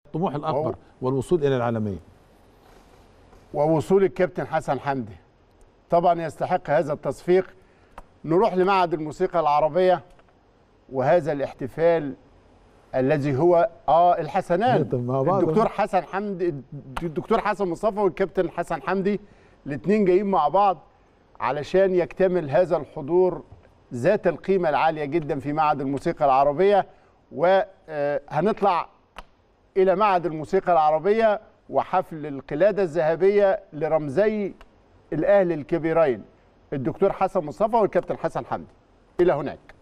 الطموح الاكبر والوصول الى العالميه. ووصول الكابتن حسن حمدي طبعا يستحق هذا التصفيق. نروح لمعهد الموسيقى العربيه وهذا الاحتفال الذي هو الحسنان، الدكتور حسن حمدي، الدكتور حسن مصطفى والكابتن حسن حمدي، الاثنين جايين مع بعض علشان يكتمل هذا الحضور ذات القيمة العالية جدا في معهد الموسيقى العربية. وهنطلع إلى معهد الموسيقى العربية وحفل القلادة الذهبية لرمزي الأهل الكبيرين الدكتور حسن مصطفى والكابتن حسن حمدي. إلى هناك.